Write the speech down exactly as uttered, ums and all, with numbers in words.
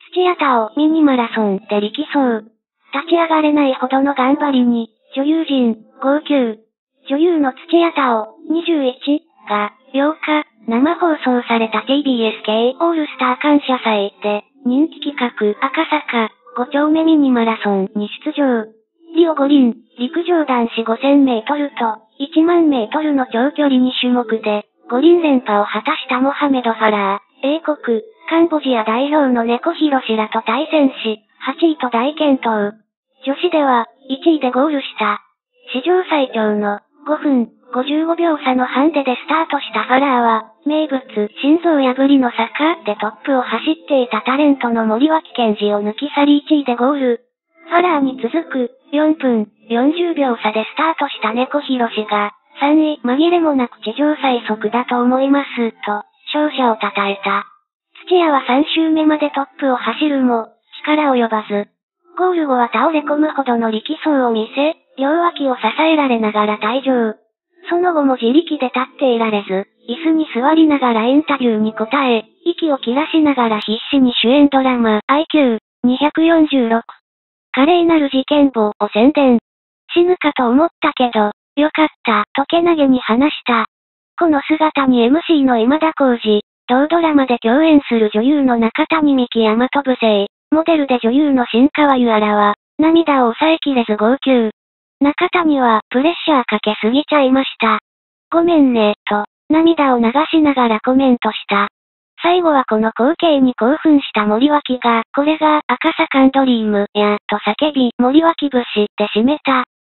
土屋太鳳ミニマラソンで力走。立ち上がれないほどの頑張りに、女優陣、号泣。女優の土屋太鳳、にじゅういちが、ようか、生放送された ティービーエス 系オールスター感謝祭で、人気企画赤坂ご丁目ミニマラソンに出場。リオ五輪、陸上男子ごせんメートルといちまんメートルの長距離に種目で、五輪連覇を果たしたモハメド・ファラー、英国、カンボジア代表の猫ひろしらと対戦し、はちいと大健闘。女子ではいちいでゴールした。史上最長のごふんごじゅうごびょう差のハンデでスタートしたファラーは、名物、心臓破りの坂でトップを走っていたタレントの森脇健児を抜き去りいちいでゴール。ファラーに続く、よんぷんよんじゅうびょう差でスタートした猫ひろしが、さんい紛れもなく地上最速だと思います、と、勝者を称えた。土屋はさん周目までトップを走るも、力及ばず。ゴール後は倒れ込むほどの力走を見せ、両脇を支えられながら退場。その後も自力で立っていられず、椅子に座りながらインタビューに答え、息を切らしながら必死に主演ドラマ アイキューにひゃくよんじゅうろく。華麗なる事件簿を宣伝。死ぬかと思ったけど、よかった、とけなげに話した。この姿に エムシー の今田耕司、同ドラマで共演する女優の中谷美紀大和舞星、モデルで女優の新川優愛らは、涙を抑えきれず号泣。中谷はプレッシャーかけすぎちゃいました。ごめんね、と、涙を流しながらコメントした。最後はこの光景に興奮した森脇が、これが赤坂ンドリームや、と叫び、森脇節で締めた。